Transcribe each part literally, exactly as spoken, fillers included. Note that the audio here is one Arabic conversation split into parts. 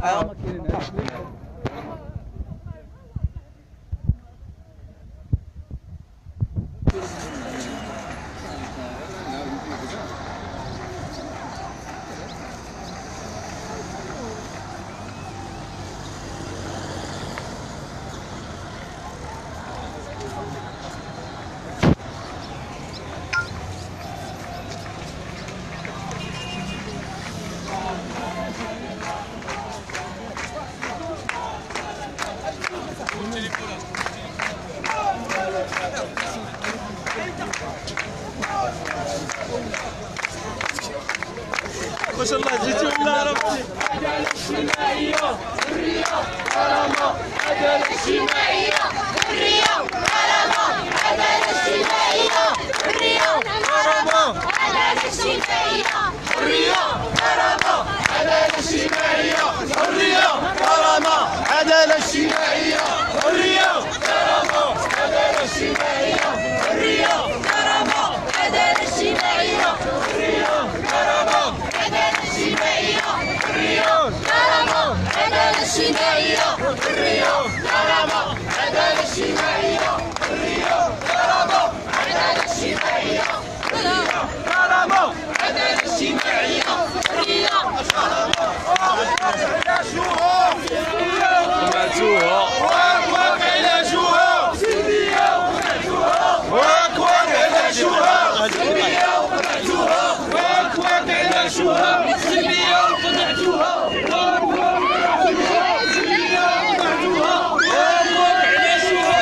ما شاء الله جيتوا والله ربي. عدالة اجتماعية، حرية، كرامة. عدالة اجتماعية، حرية، كرامة. عدالة اجتماعية، حرية، كرامة. عدالة اجتماعية، حرية، كرامة. عدالة اجتماعية، حرية، كرامة. عدالة اجتماعية، حرية، كرامة. عدالة اجتماعية، حرية، كرامة. عدالة اجتماعية، حرية، كرامة. عدالة اجتماعية، حرية، كرامة. عدالة اجتماعية، حرية، كرامة. عدالة اجتماعية، حرية، كرامة. عدالة اجتماعية، حرية، كرامة. عدالة اجتماعية، حرية، كرامة. علاجوها سمعتوها واكواك علاجوها سلمية وقنعتوها واكواك علاجوها سلمية وقنعتوها واكواك علاجوها سلمية وقنعتوها واكواك علاجوها سلمية وقنعتوها واكواك علاجوها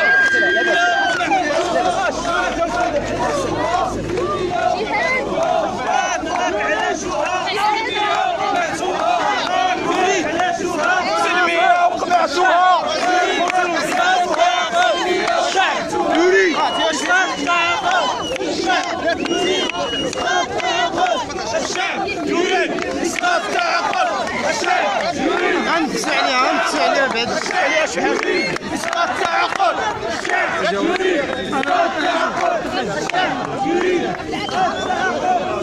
الشعب يريد اسقاط التعاقد. الشعب يريد غنمسي عليها غنمسي عليها بعد عليها شحال اسقاط التعاقد. الشعب يريد اسقاط التعاقد. الشعب يريد اسقاط التعاقد.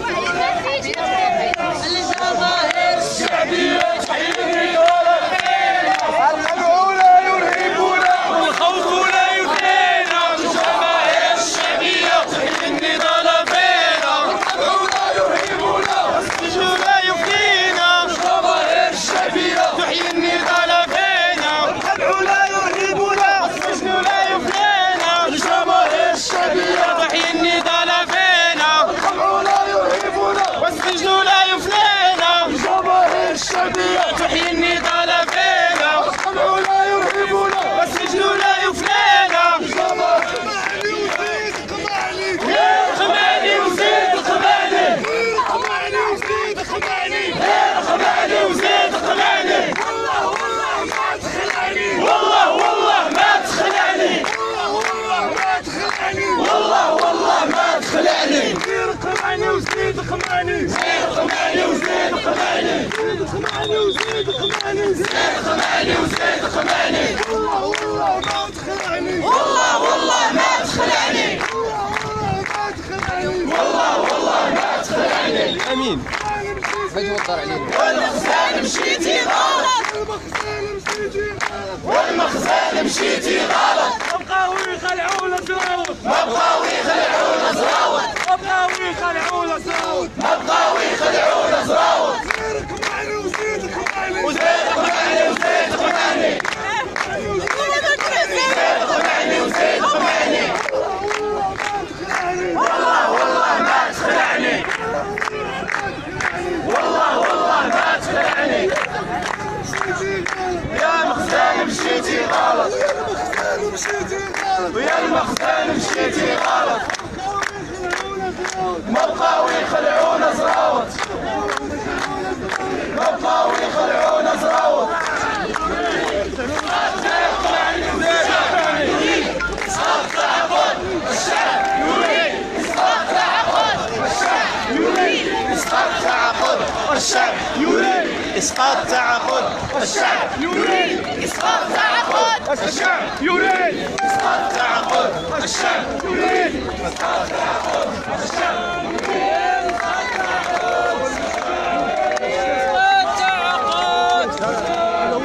الجماهير الشعبية تحيي القمع لا يرهبنا والخوف لا يفنينا. الجماهير الشعبية تحيي النضال فينا. القمع لا يرهبنا السجن لا يفنينا. الجماهير الشعبية تحيي النضال فينا. القمع لا يرهبنا السجن لا يفنينا. الجماهير الشعبية تحيي النضال فينا. القمع لا يرهبنا والسجن لا يفنينا. الجماهير الشعبية تحيي النضال فينا. القمع لا يرهبنا والسجن لا يفنينا. القمعني وزيد القمعني. القمعني وزيد القمعني. القمعني وزيد القمعني. والله والله ما تخلعني. والله والله ما تخلعني. والله والله ما تخلعني. والله والله ما تخلعني. زيد القمعني وزيد القمعني. زيد القمعني وزيد القمعني. زيد القمعني وزيد القمعني. زيد القمعني وزيد القمعني. والله والله ما تخلعني. والله والله ما تخلعني. والله والله ما تخلعني. والله والله ما تخلعني. امين بتوتر علينا. والمخزن مشيتي غلط. المخزن مشيتي غلط. والمخزن مشيتي غلط. بقاو يخلعونا زراوت. ما بقاو يخلعونا زراوت. بقاو يخلعونا زراوت. ما بقاو يخلعونا زراوت. زيد القمعني وزيد القمعني. وزيد القمعني وزيد القمعني. زيد القمعني وزيد القمعني. والله والله ما تخلعني. والله والله ما تخلعني. يا مخزن مشيتي غلط. ويا المخزن مشيتي غلط. ما بقاو يخلعونا زراوت. ما بقاو يخلعونا زراوت. اسقاط التعاقد. الشعب يريد اسقاط التعاقد. الشعب يريد اسقاط التعاقد. الشعب يريد اسقاط التعاقد. الشعب يريد اسقاط التعاقد. الشعب يريد اسقاط التعاقد. الشعب يريد اسقاط التعاقد. الشعب يريد اسقاط التعاقد.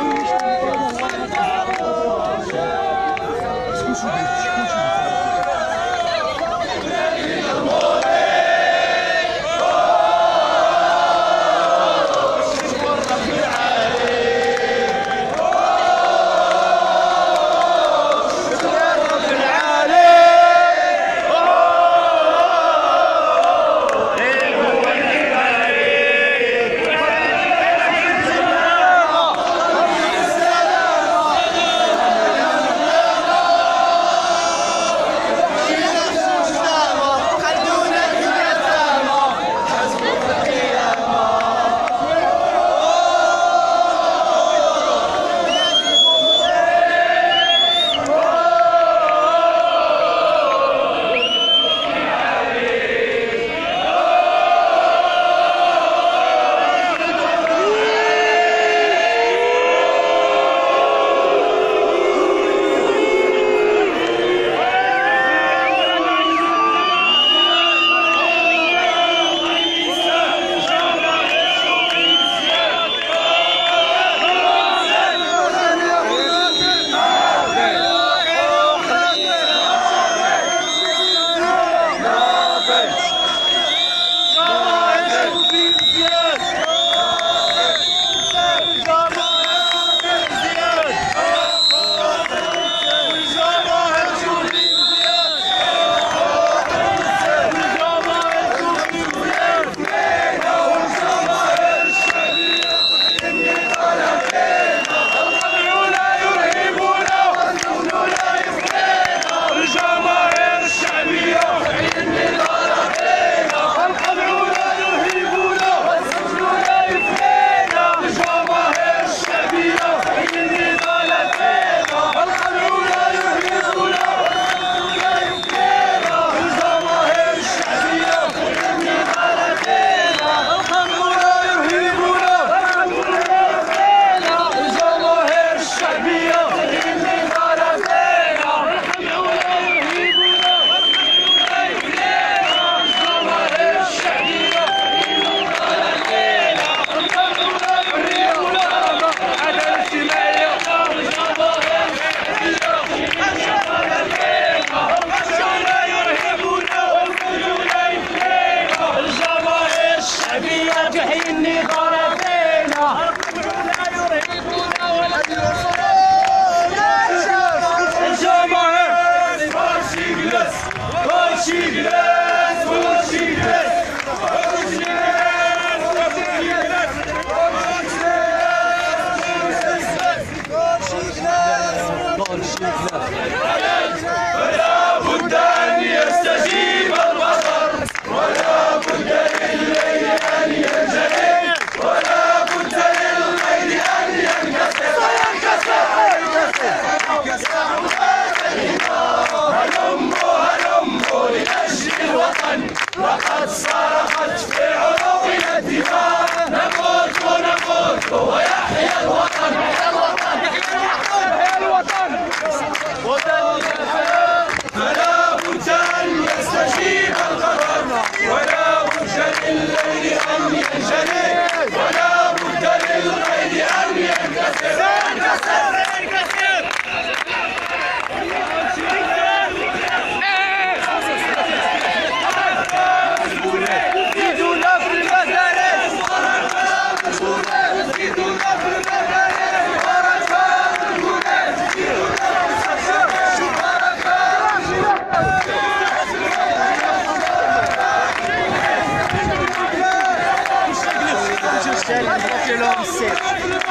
ندير لهم السير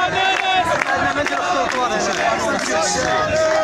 انا ما ندير الخطوات هنا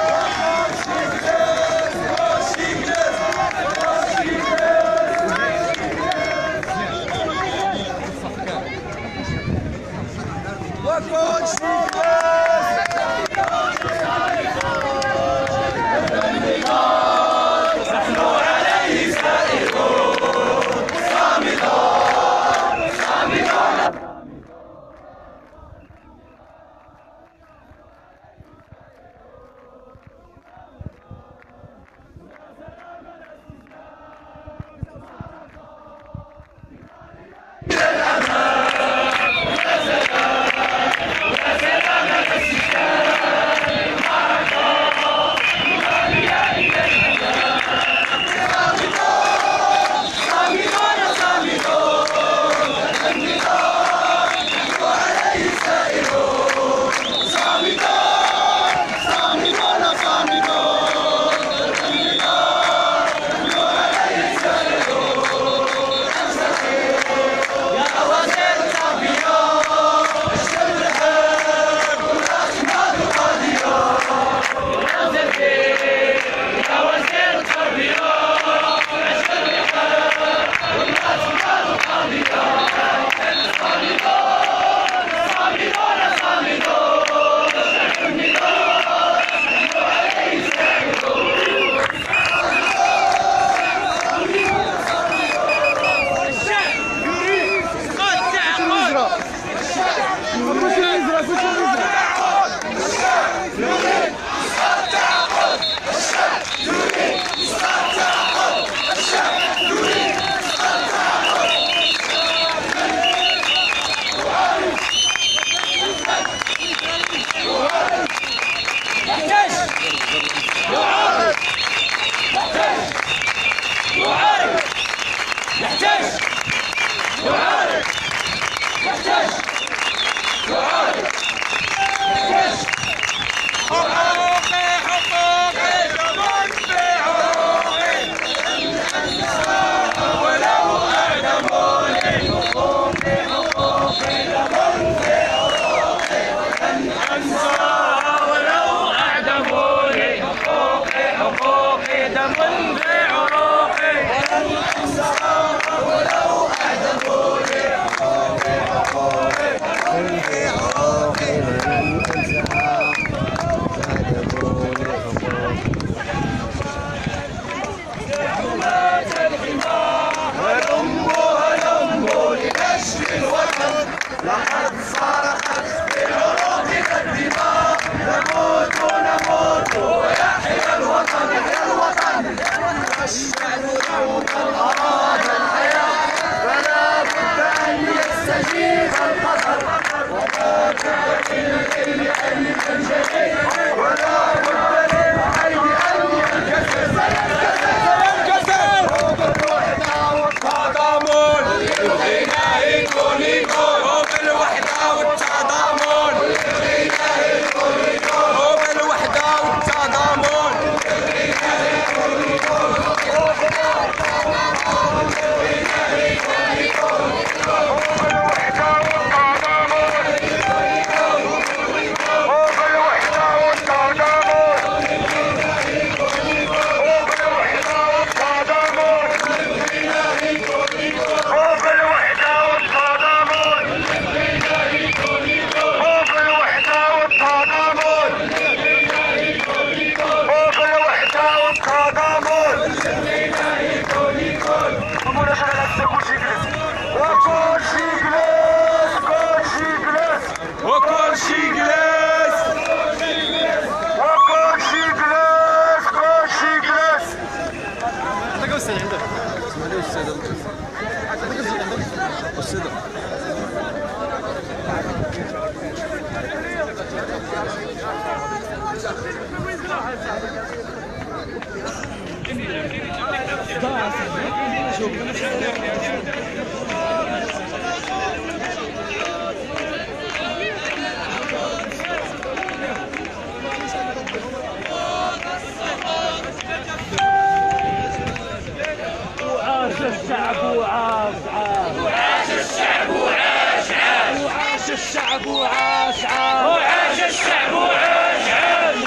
السادة وعاش الشعب وعاش عاش وعاش الشعب وعاش عاش وعاش الشعب وعاش عاش وعاش الشعب وعاش عاش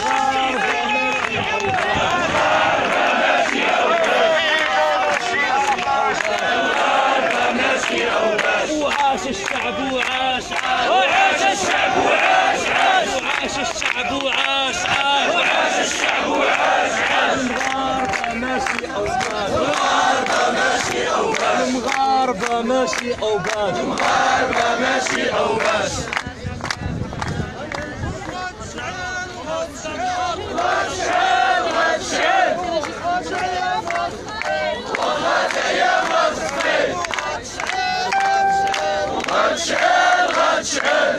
وعاش الشعب وعاش عاش وعاش الشعب وعاش عاش وعاش الشعب وعاش عاش وعاش الشعب وعاش عاش المغاربة ماشي أو باش المغاربة ماشي أو باش المغاربة ماشي أو باش المغاربة ماشي أو باش غتشعل غتشعل وغدا يا مصري غتشعل غتشعل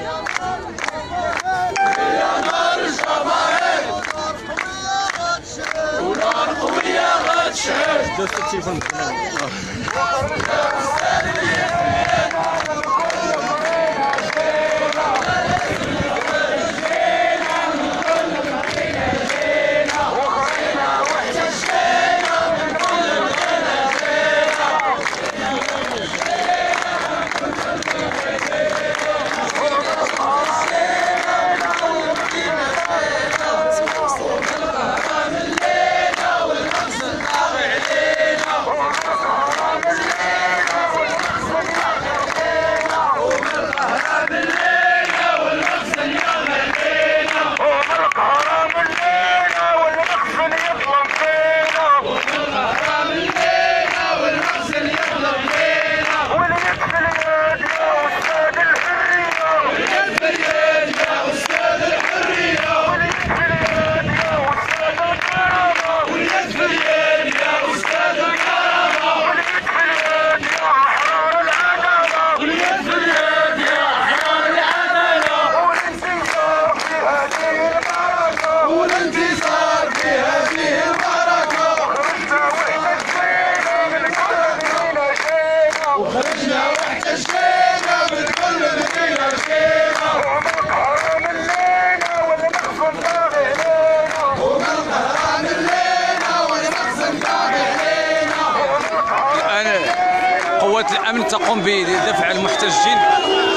يا نار الجماهير ونار قوية غتشعل دوست التليفون قوات الأمن تقوم بدفع المحتجين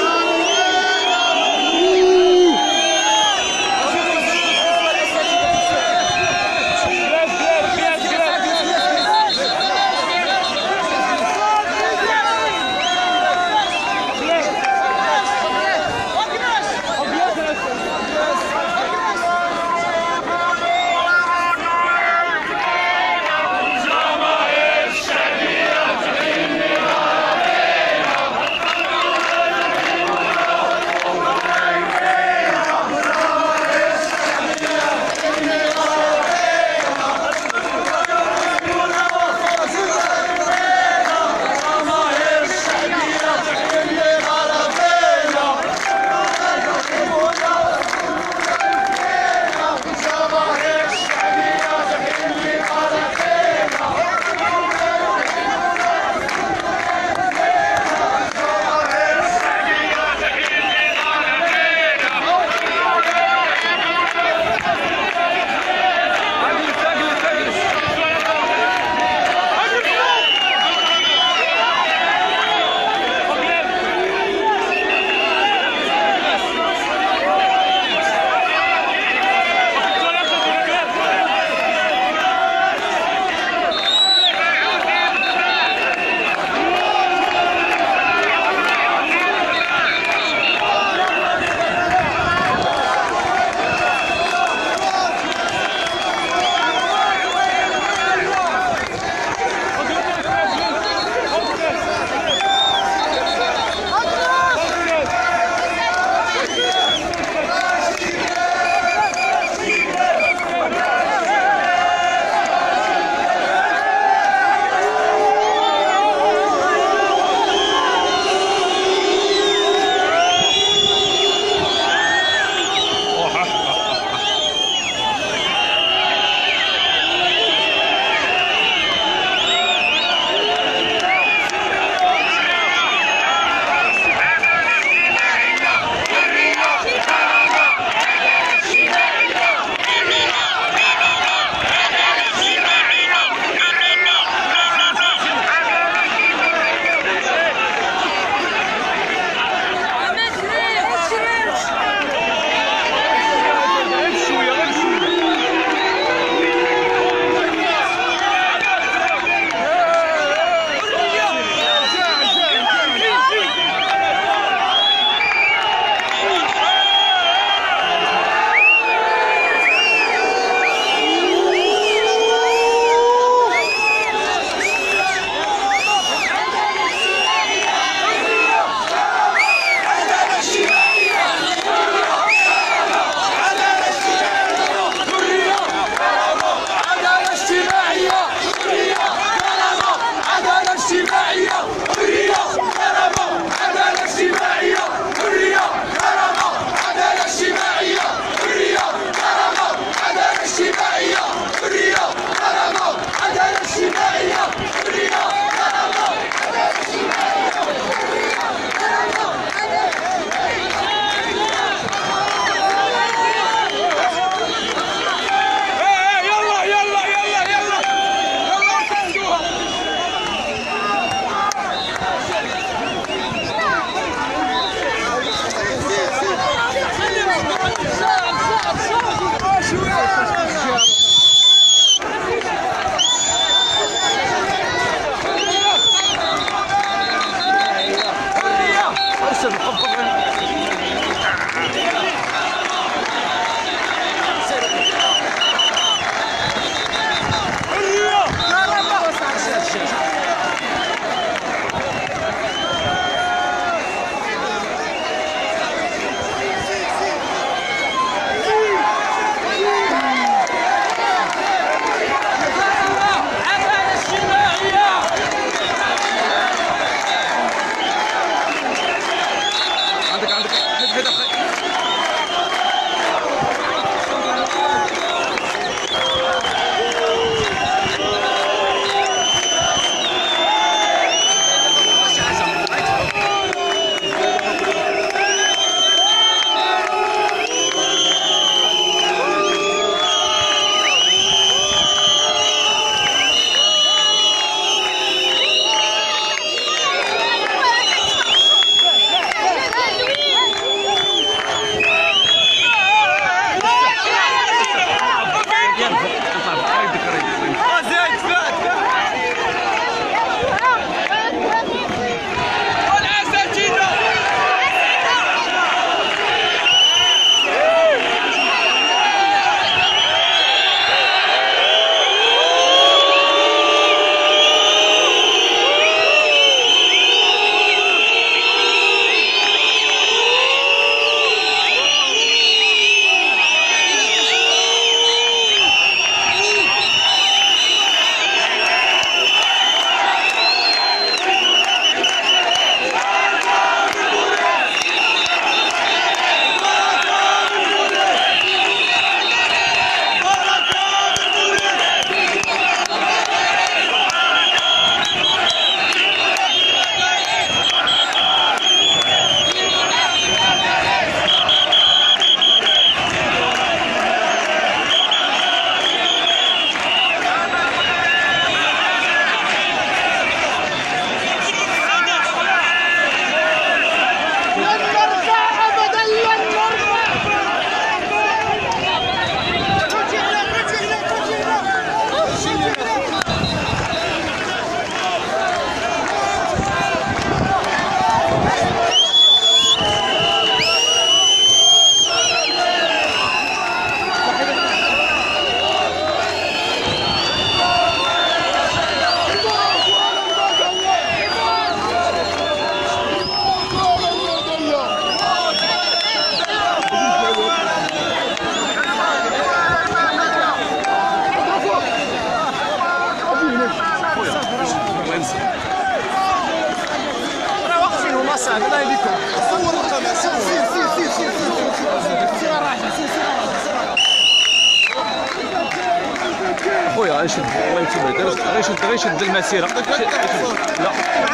الله يشد الله يتوب غير غير يشد غير يشد المسيره. لا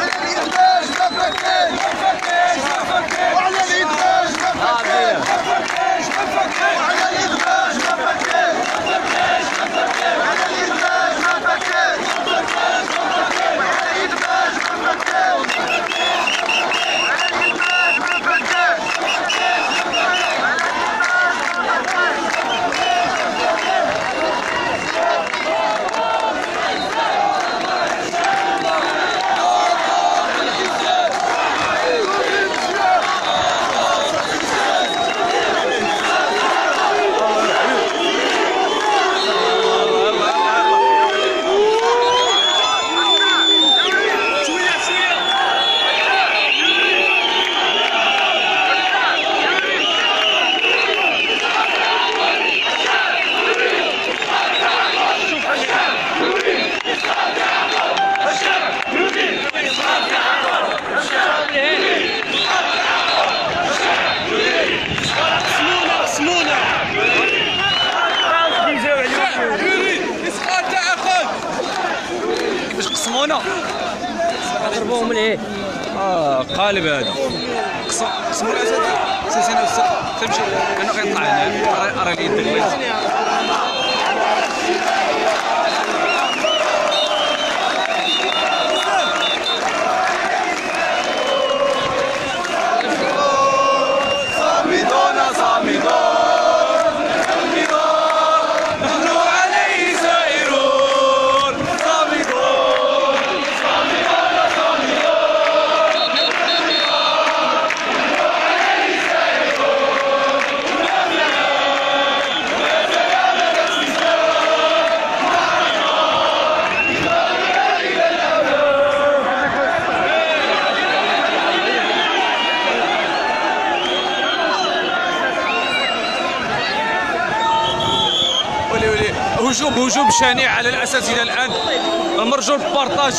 قسمونا ضربوهم ليه؟ اه قالب هذا قسمونا سيسينا تمشي انا غيطلع هنا راه اليد دغيا هجوم هجوم شنيع على الاساتذه الان المرجو بالبارطاج.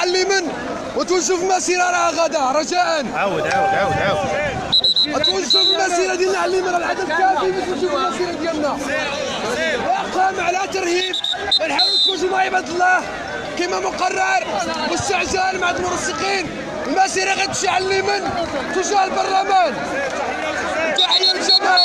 علمن وتوجهوا في مسيره راه غدا رجاء. عاود عاود عاود عاود توجهوا في المسيره ديالنا علمن، العدد كافي باش نشوفوا المسيره ديالنا. وقام على ترهيب، نحاولوا تكونوا مع عباد الله كما مقرر، واستعجال مع المنسقين. المسيره غتمشي على اليمين تجاه البرلمان. تحيه للجماعه.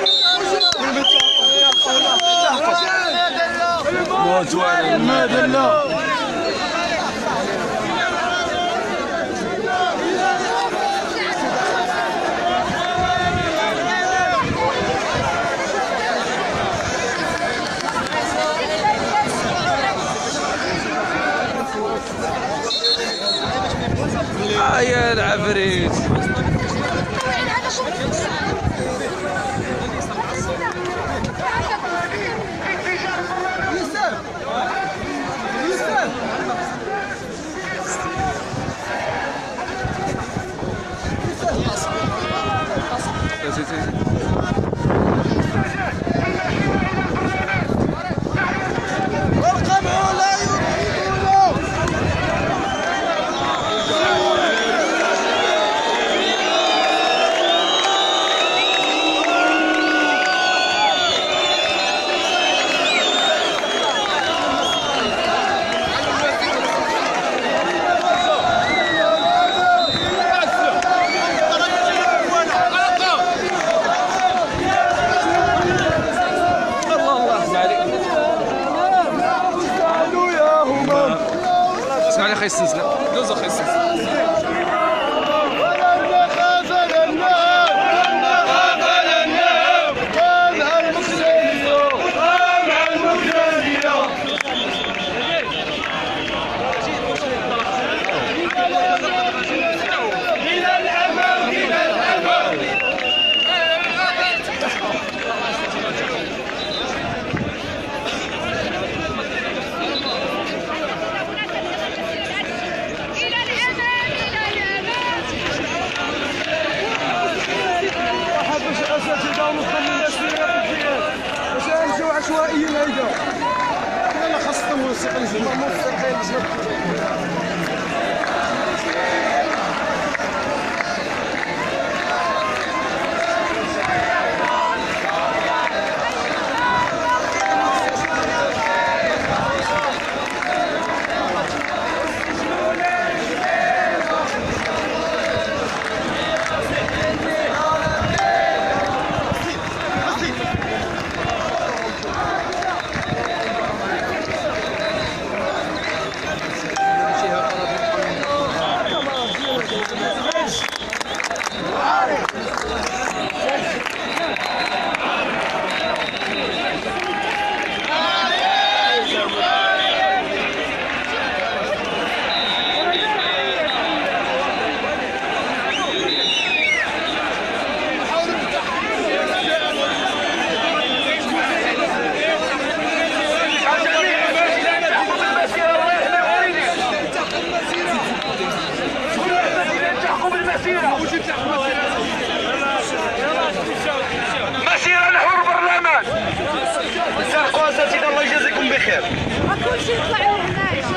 يا العفريت اسمع لي خي السلسله دوز خي السلسله عشوائيين هيدا لا خاصهم موسيقى مسيرة نحو البرلمان. ساقوا اساتذة الله يجازيكم بخير. كل شيء يطلعوا هناك.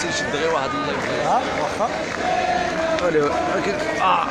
يشد غير واحد الله يبارك. ها واخا ولكن اه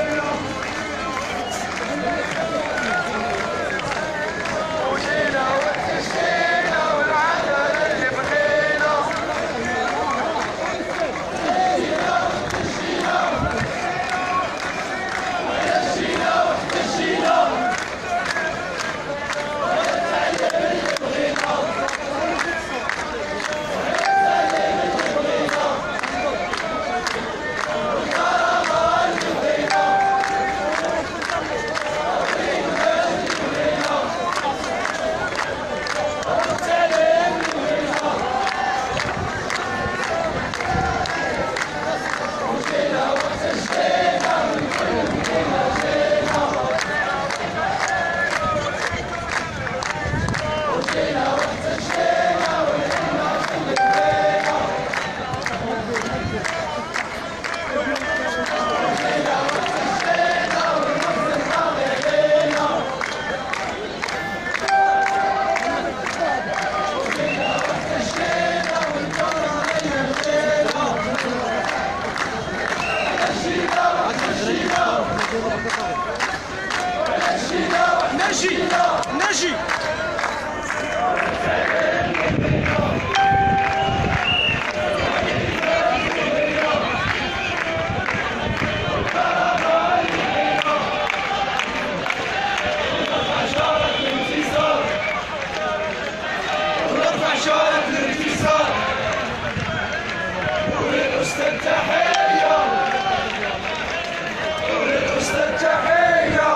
نجي نجي نرفع شارة الانتصار وللأستاذ تحية وللأستاذ تحية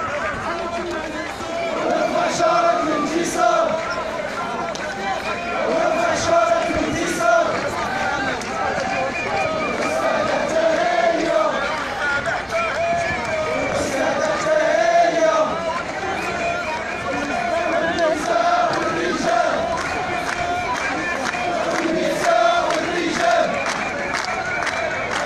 ونرفع شارة الانتصار ونرفع شارة الانتصار أستاذ تحية أستاذ تحية النساء والرجال النساء والرجال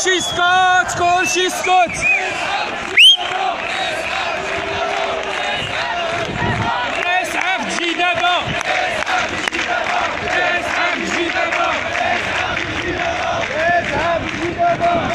كلشي يسكت كلشي يسكت. اسعاف تجي دابا اسعاف تجي دابا اسعاف تجي دابا.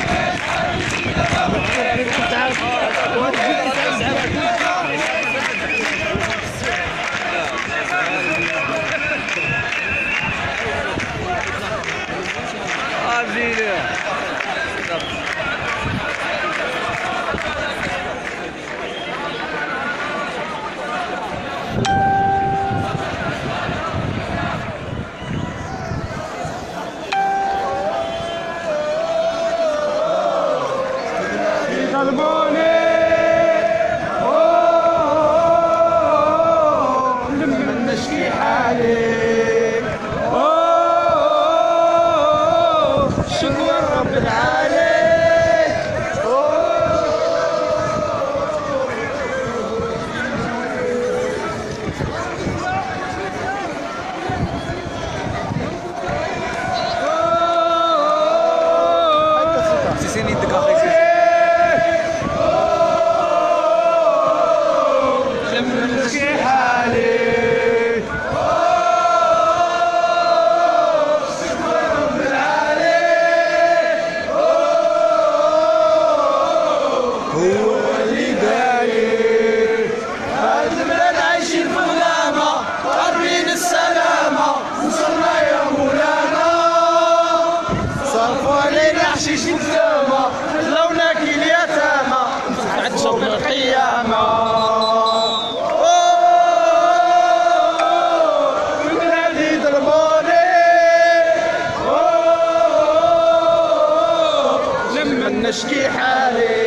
نشكي حالي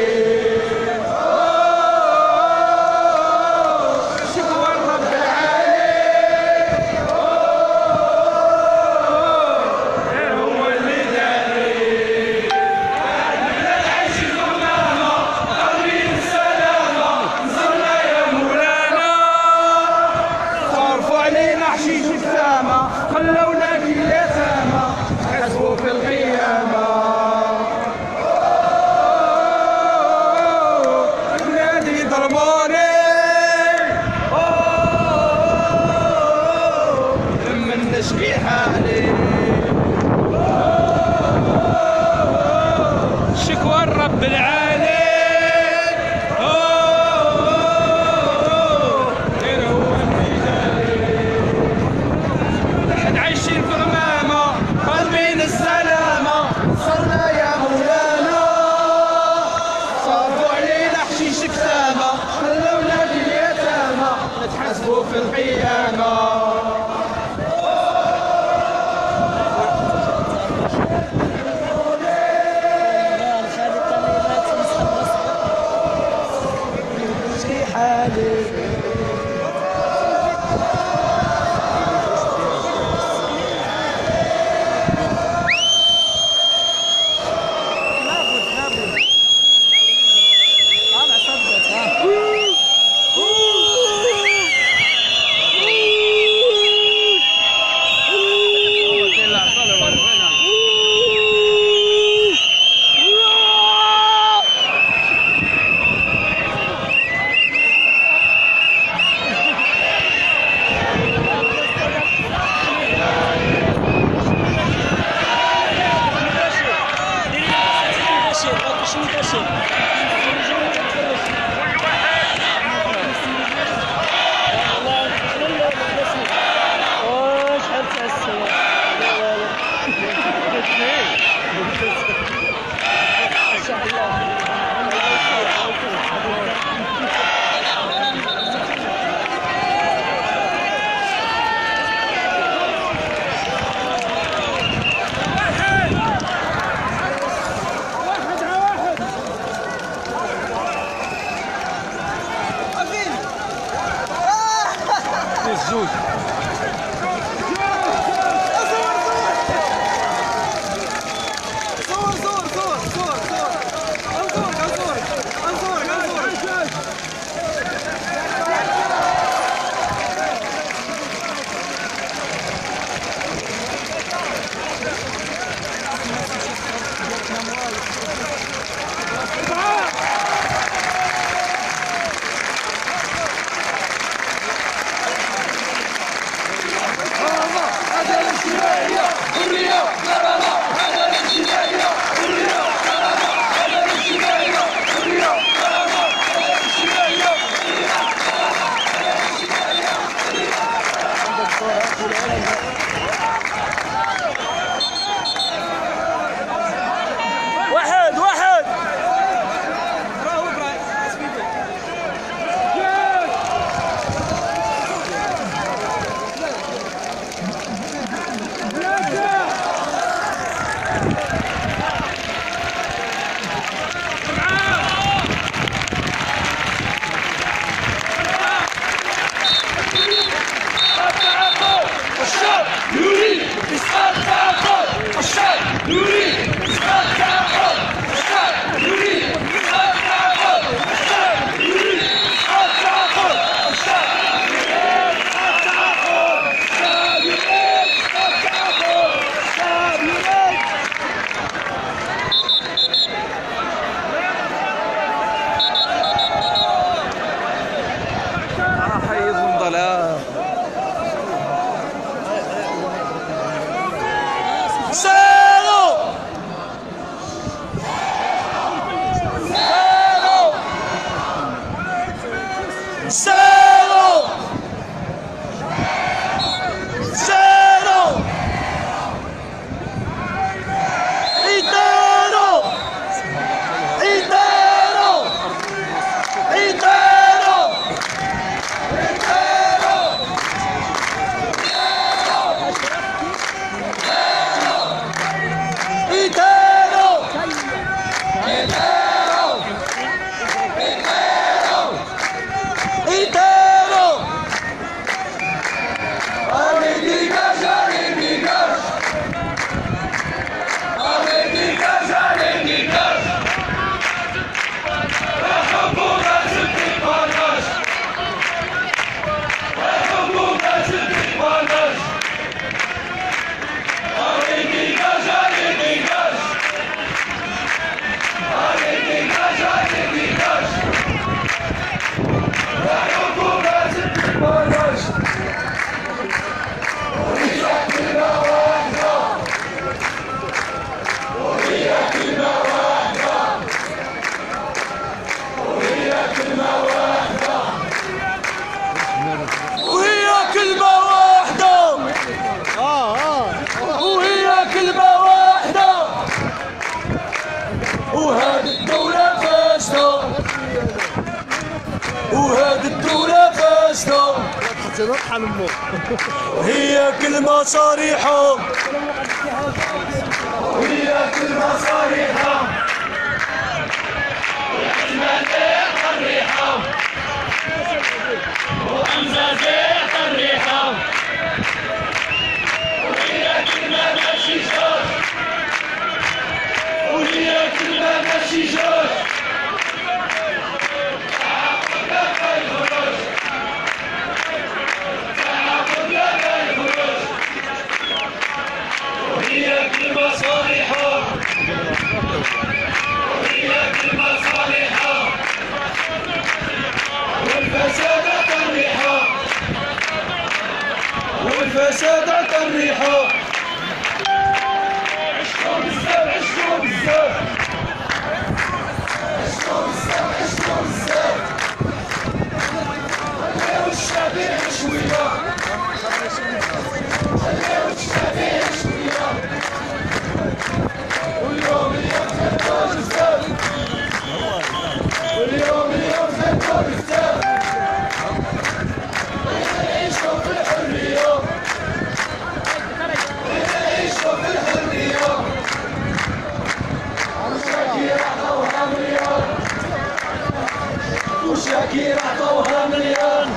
شكوى الرب العالي هو اللي داري العيش المغنى قلبي السلامة نصرنا يا مولانا صرفوا علينا حشيش السامة خلونا في اليتامى حسبوا في القيامة نشكي حالي شكوى الرب العالي غير هو اللي عايشين في غمامة قلبين السلامة صرنا يا مولانا صرفوا علينا حشيش كتامة خلونا في اليتامى نتحاسبوا في القيامة واحد واحد هي كلمة صريحة وهي كلمة صريحة وحكمة زيح الريحة وحمزة زيح الريحة وهي كلمة ماشي جوج وهي كلمة ماشي جوج وهي كلمة صالحة وهي كلمة صالحة والفسادة الريحة والفسادة الريحة عشقوا بزاف عشقوا بزاف عشقوا بزاف عشقوا بزاف خليو الشبيح شوية خليو الشبيح شوية واليوم اليوم زادوا بزاف واليوم اليوم زادوا بزاف نعيشوا في الحرية نعيشوا في الحرية وشاكير عطوها مليون وشاكير عطوها مليون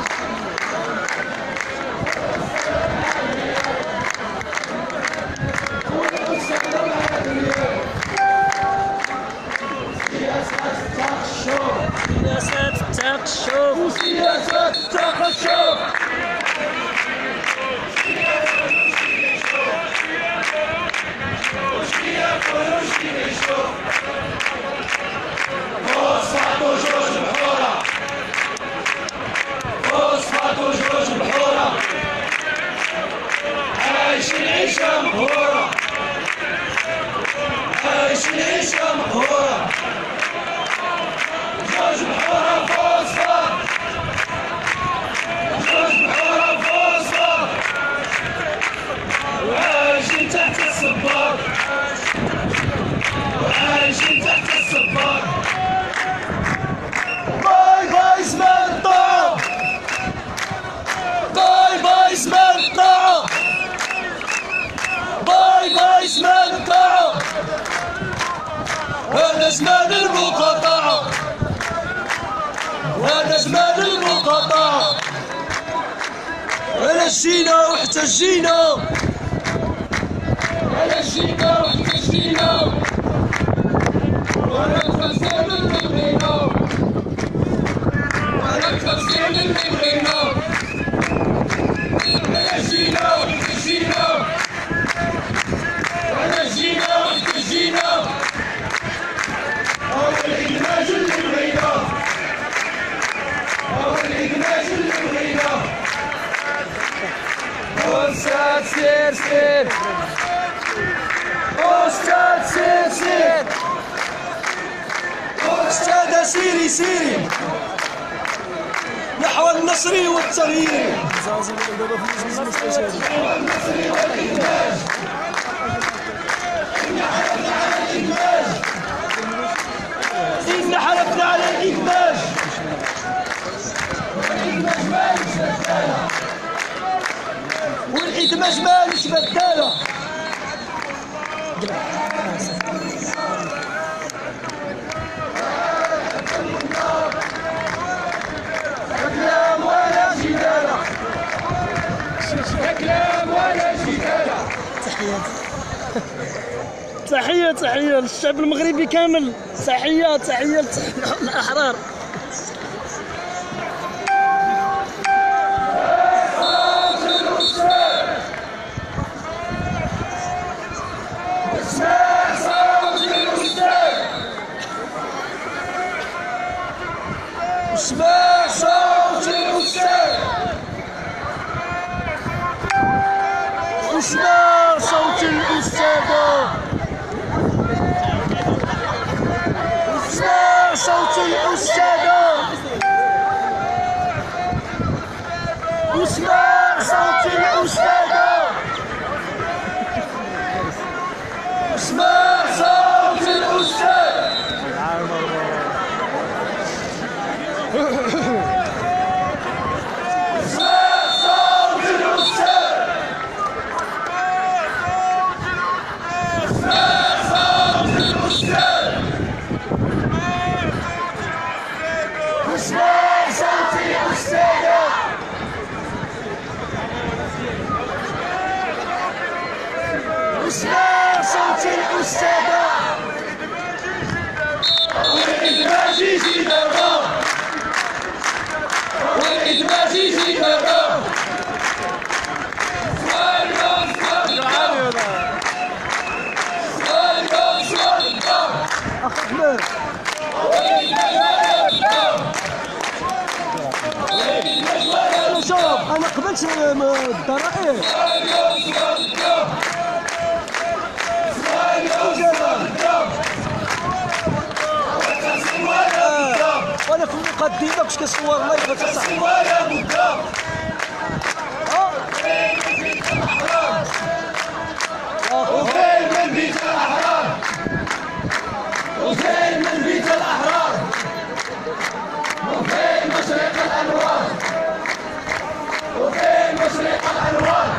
سياسات التقشف وسياسات التقشف فوسفاتو جوج بحورة فوسفاتو جوج بحورة عايشين عيشة مقهورة عايشين عيشة مقهورة جوج بحورة فوسفات جوج بحورة فوسفات جينا وحتى جينا على جينا وحتى جينا وانا تفسير اللي بغينا وانا تفسير اللي بغينا على جينا وحتى جينا على جينا وحتى جينا هو الإدماج اللي بغينا هو الإدماج اللي بغينا أستاذ سير سير أستاذ سير سير أستاذ سيري سيري نحو النصر والتغيير إن حلفنا على الإدماج والإدماج مالش بدالة كلام ولا جدالة كلام ولا جدالة تحية تحية للشعب المغربي كامل، تحية تحية للأحرار. اسمع صوت الأستاذ اسمع صوت الأستاذ اسمع صوت الأستاذ اسمع صوت الأستاذ اسمع صوت الأستاذ اسمع صوت الأستاذ والإدماج يجي دابا والإدماج يجي دابا سوالكم سوالكم سوالكم سوالكم أخ أحمد أنا شوف أنا قبلت الضرائب وانا في المقدمه كنت كنصور الله يبارك فيك وفين من بيت الأحرار وفين من بيت الأحرار وفين مشرق الأنوار وفين مشرق الأنوار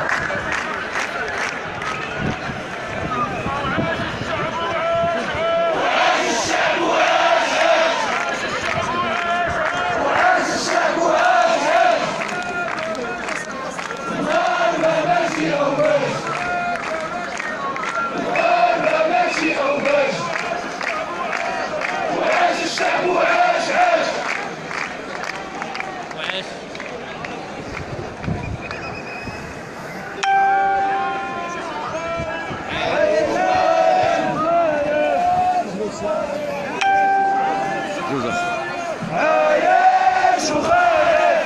عايش وخايف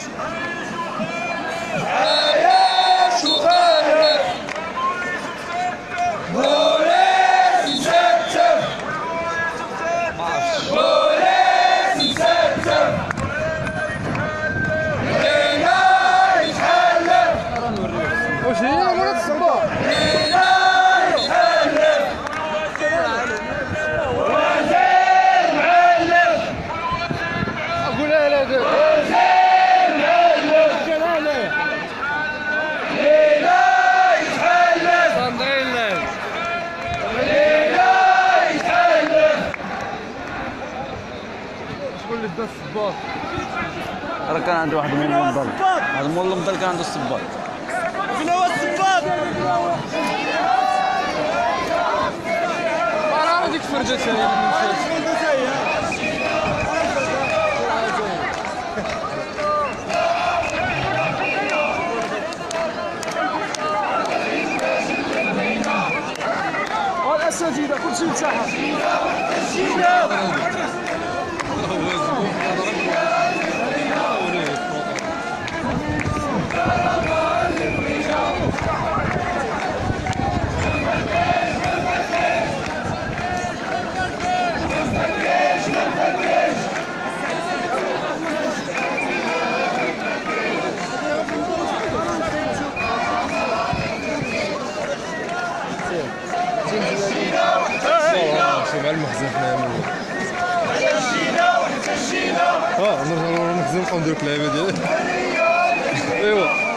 عايش وخايف بوليس مسكتف بوليس مسكتف لينا يتحلف واش هي مرات الصباح لينا يتحلف وزير معلف أقول لا لا وزير معلف جلاله لينا يتحلف صندرين له لينا يتحلف شكون اللي دا الصباط راه كان عنده واحد من المنظر هذا مول المنظر كان عنده الصباط والاساتذه كلشي مساحه. مع المخزن حنايا من اه نرجعو المخزن نبقاو نديرو اللعيبه ديالي. ايوا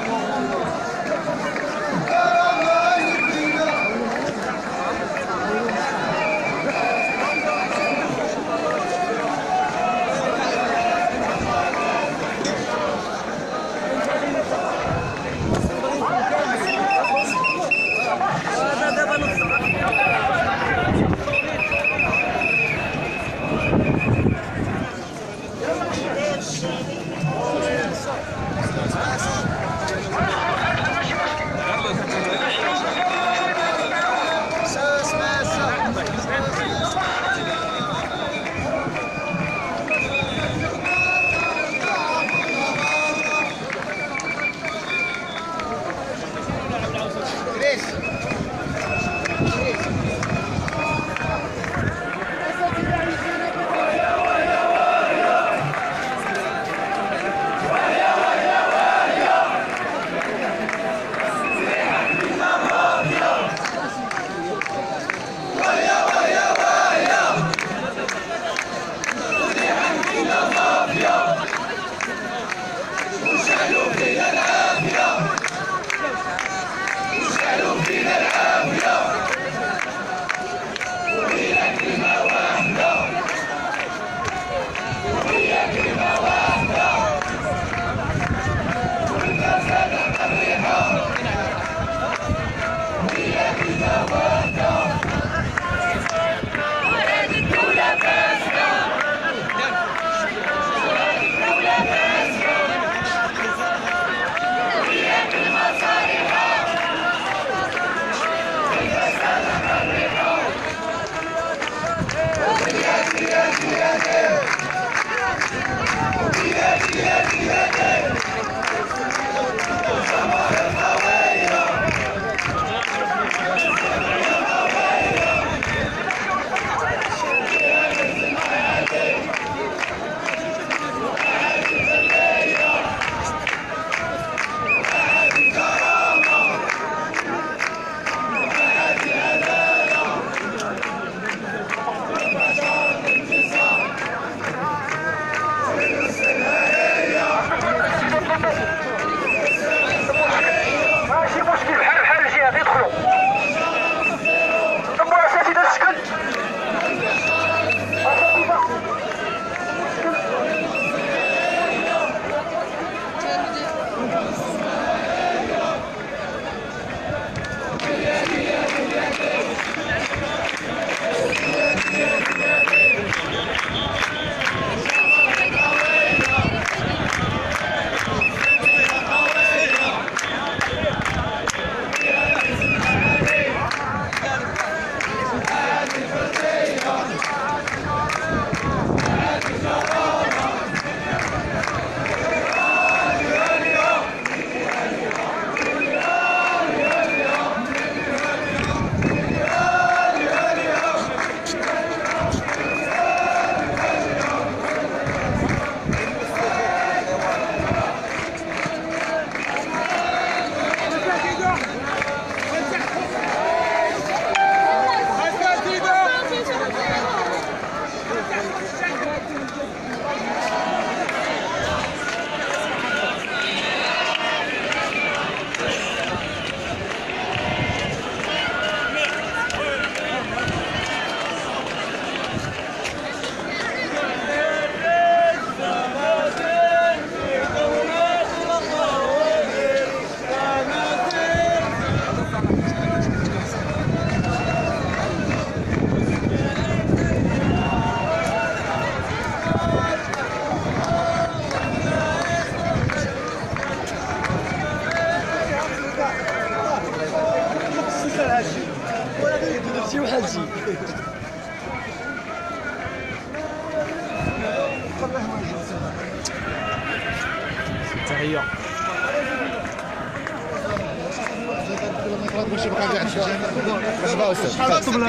حاجي تحيه باش يبقى كاع مرحبا استاذ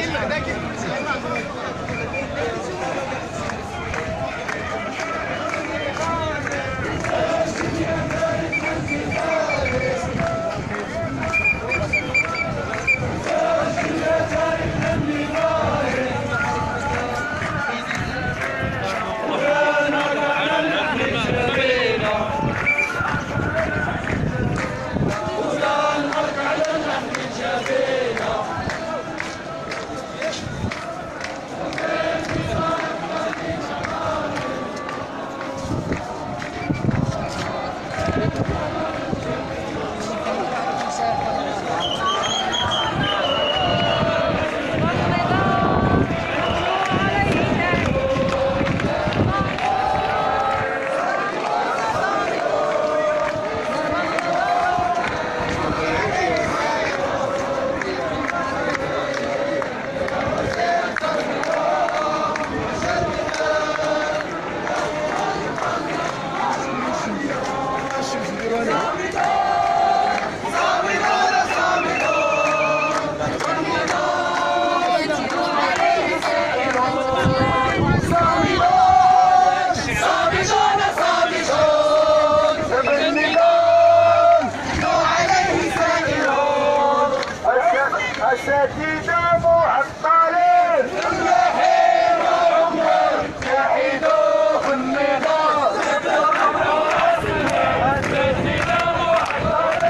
أساتذة معطلين الحين عمر يحيدوا في النضال أساتذة معطلين الحين عمر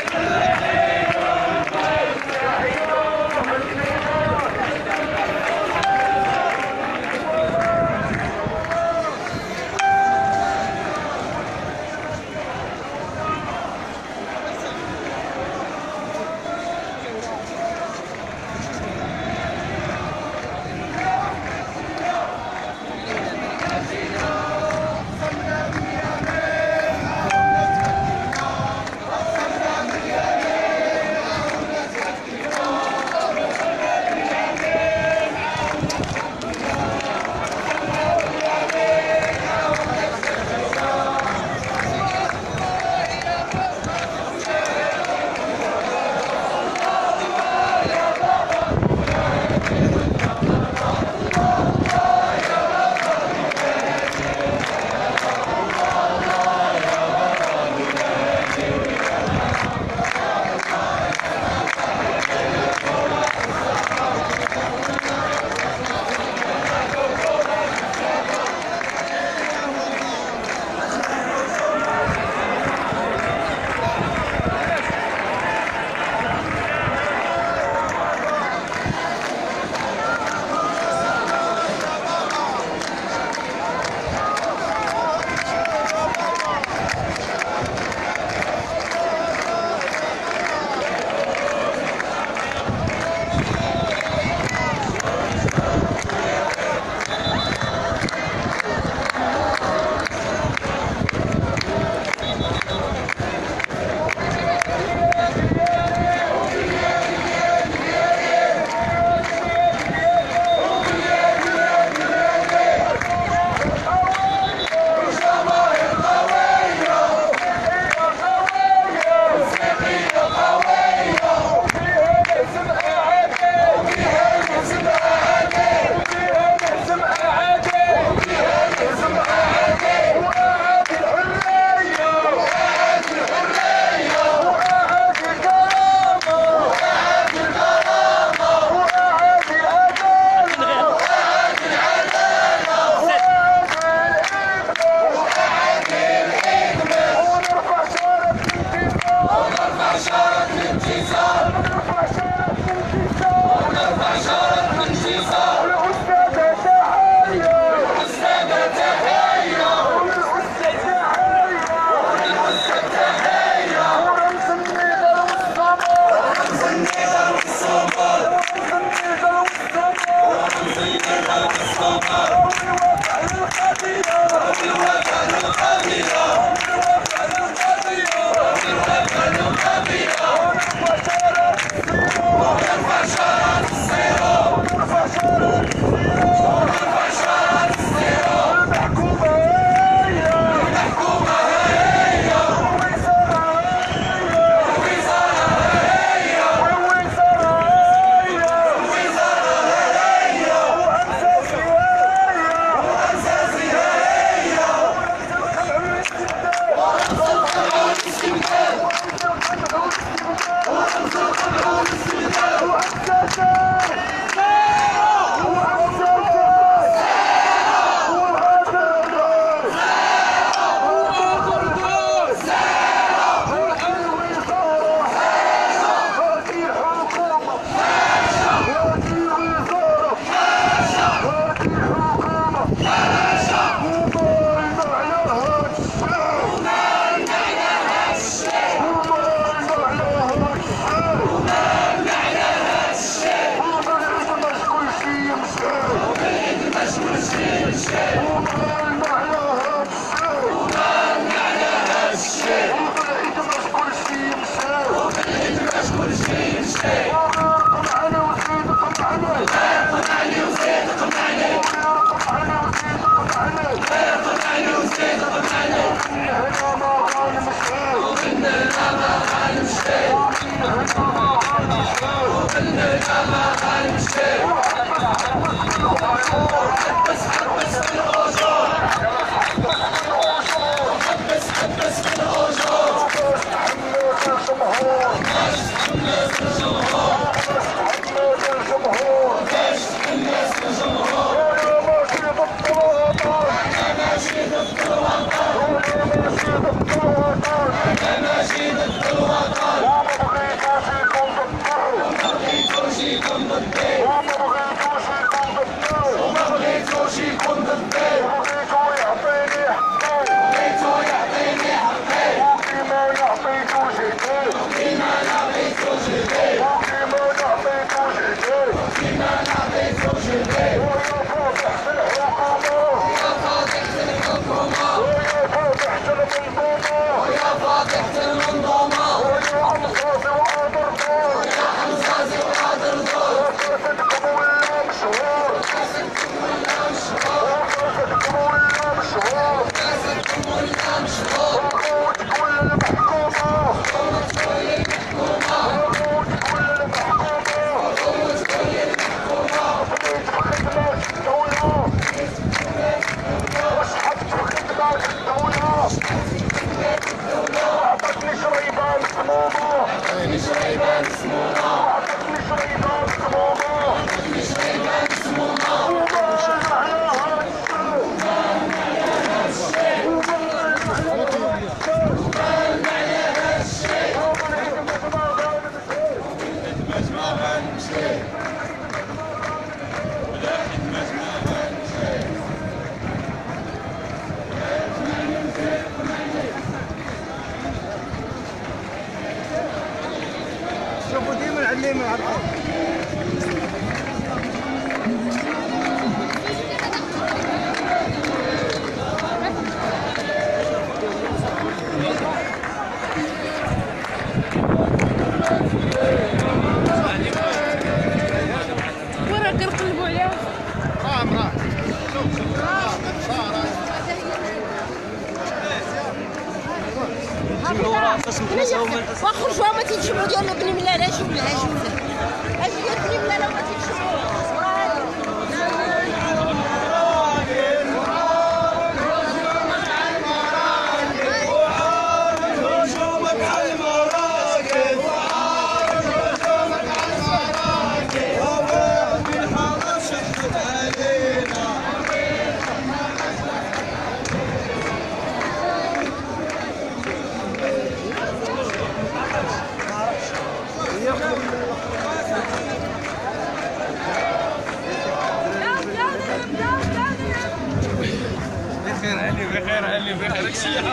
يحيدوا في النضال شوفوا ديما العليم على الارض. ورا كنقلبوا عليها. اه مراه واخرجوها ما تيتشبعوا ديالنا بني ملاله شوف العجوز اجي ديال بني ملاله وما تيتشبعوا بخير علي بخير علي بخير الشيء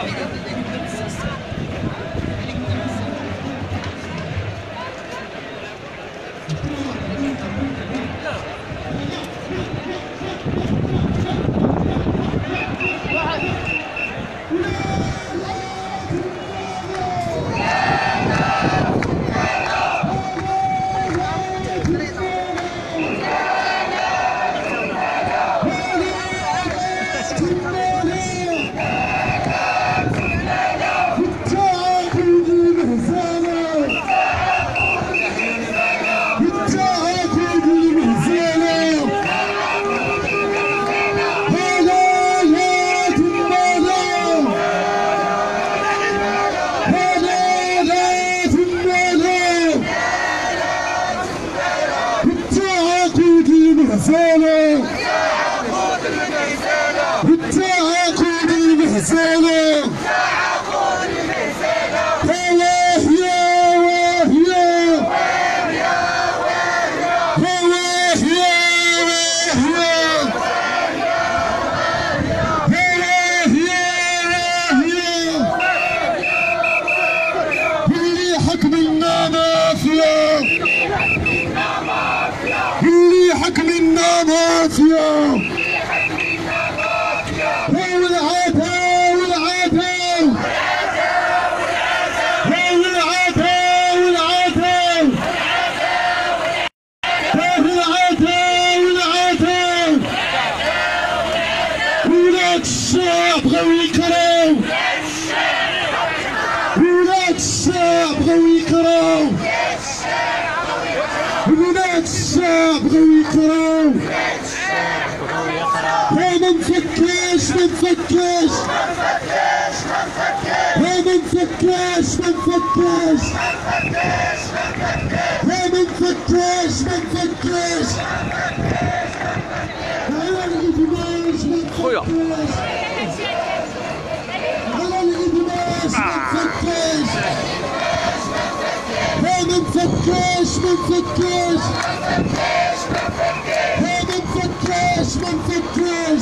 بالتعاقد المهزلة حكمنا مافيا والعتا والعتا والعتا والعتا والعتا ولاد الشعب بغاو يكرهو ولاد الشعب بغاو يكرهو ولاد الشعب بغاو يقراو ها ما نفكاش ما نفكاش ها ما نفكاش ما نفكاش ها ما نفكاش ما نفكاش على الإدماج ما نفكاش على الإدماج ما نفكاش ها ما نفكاش ما نفكاش ها ما نفكاش ما نفكاش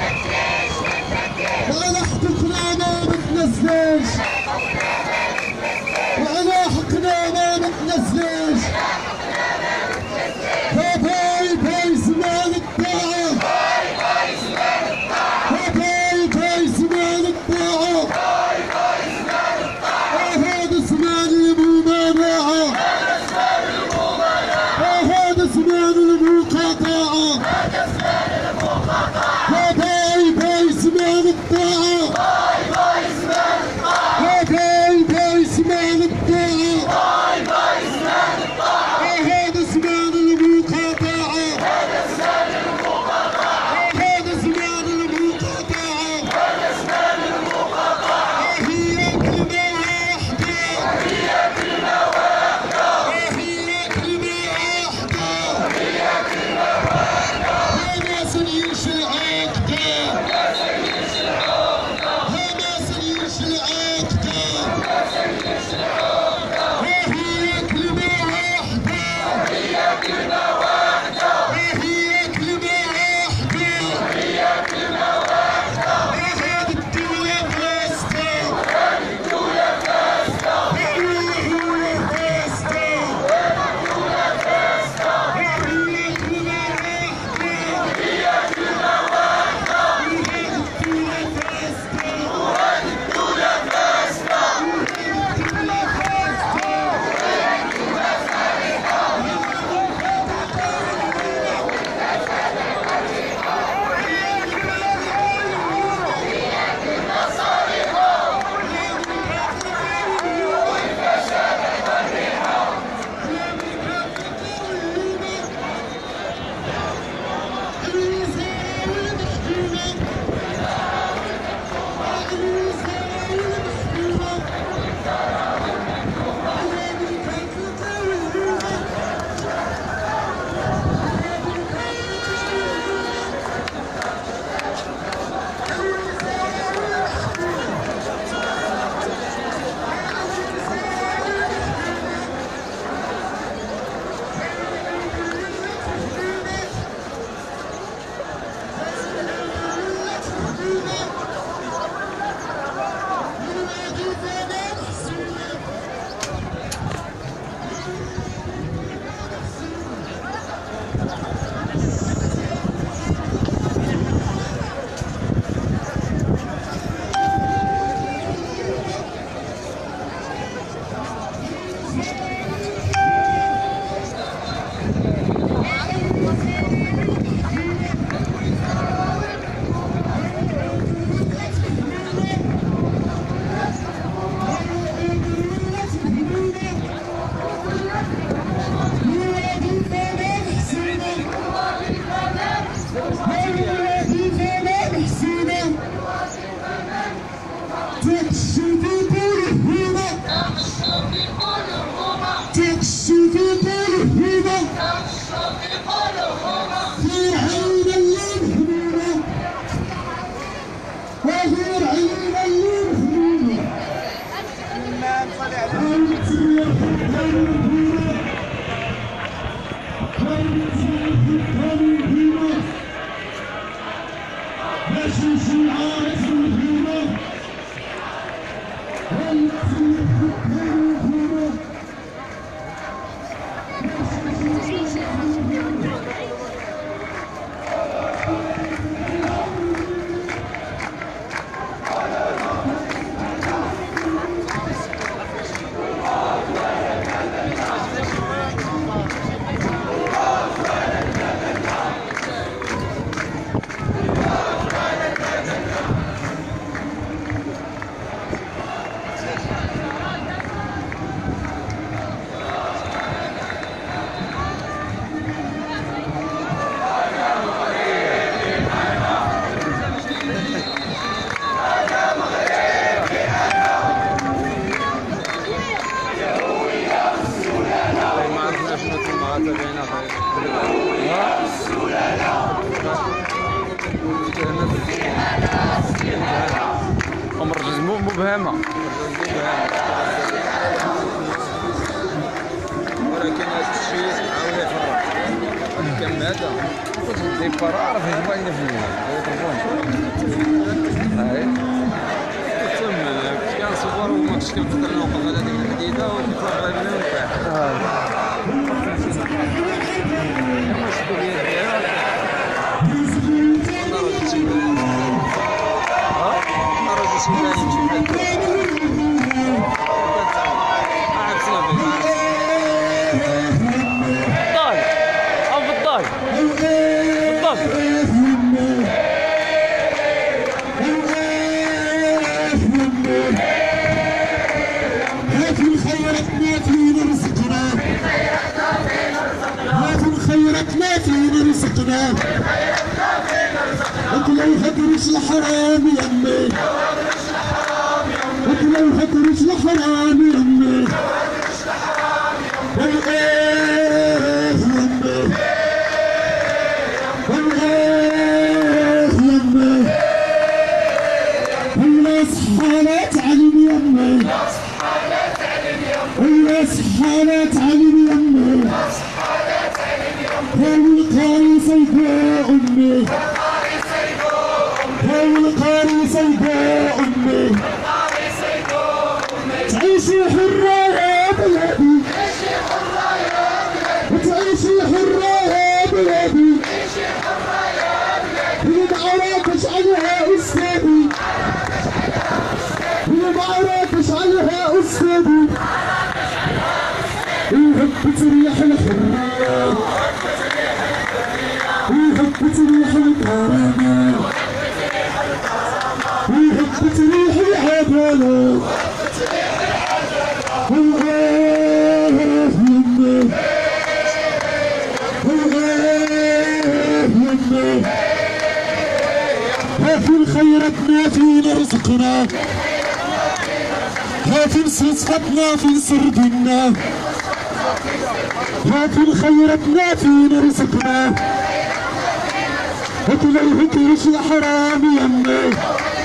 وعلى حقنا ما نتنزلش وعلى حقنا ما نتنزلش ها باي باي زمان الطاعة ها باي باي زمان الطاعة هذا زمان الممانعة هذا زمان المقاطعة ها باي باي زمان الطاعة ها باي باي زمان الطاعة هذا زمان المقاطعة هذا زمان المقاطعة هي كلمة واحدة هي كلمة واحدة حماس يعيش العقدة حماس يعيش العقدة هي كلمة واحدة هي كلمة واحدة هي كلمة واحدة هذه الدولة فاسدة هذه الدولة فاسدة هي فاسدة هي كلمة واحدة هي كلمة واحدة هذه الدولة فاسدة وهذه الدولة فاسدة وهذه الدولة فاسدة أمر مبهمة ولكن هذا الشيء عاود يفرق كم هذا دي بارا عرف يجمع لنا في هاي تم كان صور وما كنتش كنقدر نوقف على هذيك الحديده ونطلع على بنا لو هدرش الحرام يمي لو هدرش الحرام يمي والغيه يمي والغيه يمي والله صحالات علم يمي والله صحالات علم يمي والقاري سيفاء امي والقاري سيفاء امي تعيشي حرة يا بلادي وتعيشي حرة يا بلادي اللي ما عرفش عليها استاذي اللي ما عرفش عليها استاذي وهبت ريح الحرية وهبت ريح الكرامة وهبت ريح العدالة والغاه يمي والغاه يمي ها في الخيرات ما فينا رزقنا ها في صفتنا في سردنا ها في الخيرات ما فينا رزقنا هتلاقي هترش الحرام يمي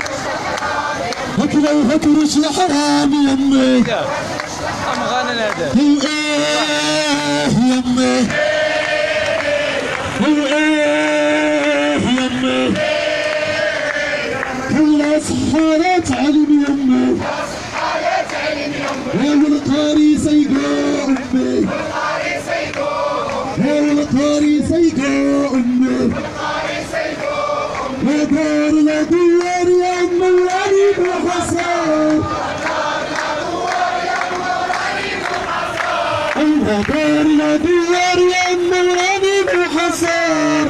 هتلاقي هترش الحرام يمي أم غانا هذا ايه يمي ايه يمي كلها صحالات علم يمي والقاري سيقو امي والقاري سيقو امي ودار لا دوار يا ام الغريب وحسن ودار لا دوار يا ام الغريب وحسن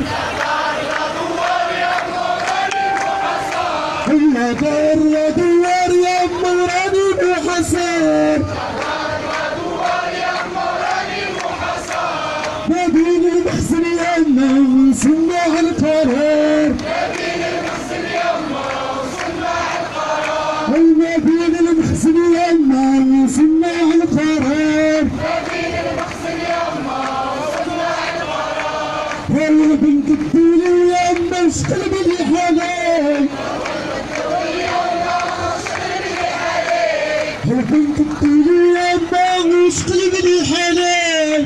ودار لا دوار يا ام الغريب وحسن ما بين المحسن يما وصناع القرار ما بين المحسن يما وصناع القرار والله بنت الدنيا يما وش قلبي لي حالي بنت الدنيا يما وش قلبي لي حالي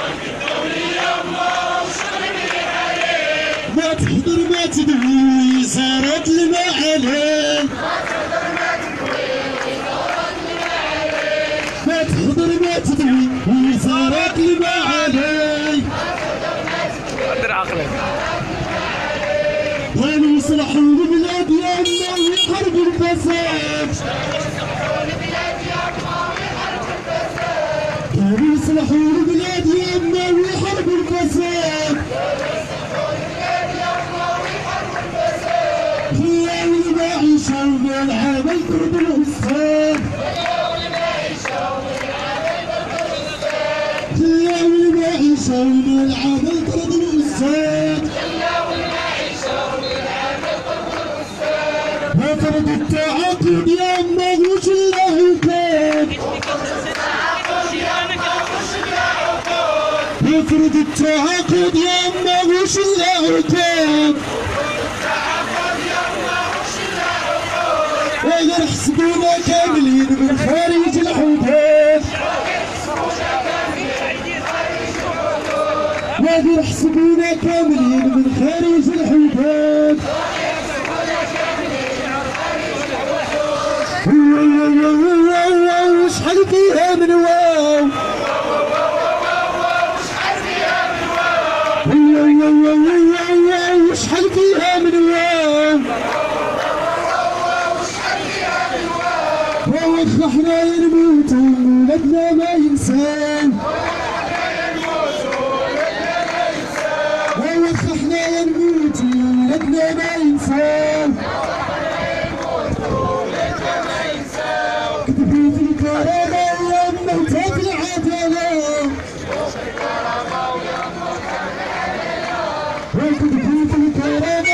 ما تحضر ما تدعي صارت لما عليك ما تحضر ما تدعي صارت لما عليك قدر عقلك كانوا يصلحوا البلاد يا اما ويحاربوا الفساد كانوا يصلحوا البلاد يا اما ويحاربوا الفساد هي واللي يعيشون العمل كرب الاستاذ هي واللي يعيشون العمل كرب الاستاذ وفرض التعاقد يا اما وش العقاب وفرض وجود التعاقد يما وش العقاب وغير حسبونا كاملين من خارج الحدود وغير حسبونا كاملين من خارج الحدود وشحال فيها من واو وشحال فيها من واو ووخ احنا نموت ولادنا ما ينسان ووخ احنا نموت ولادنا ما ينسان كتبوا في الكرامة يما وتاك العدالة وكتبوا في الكرامة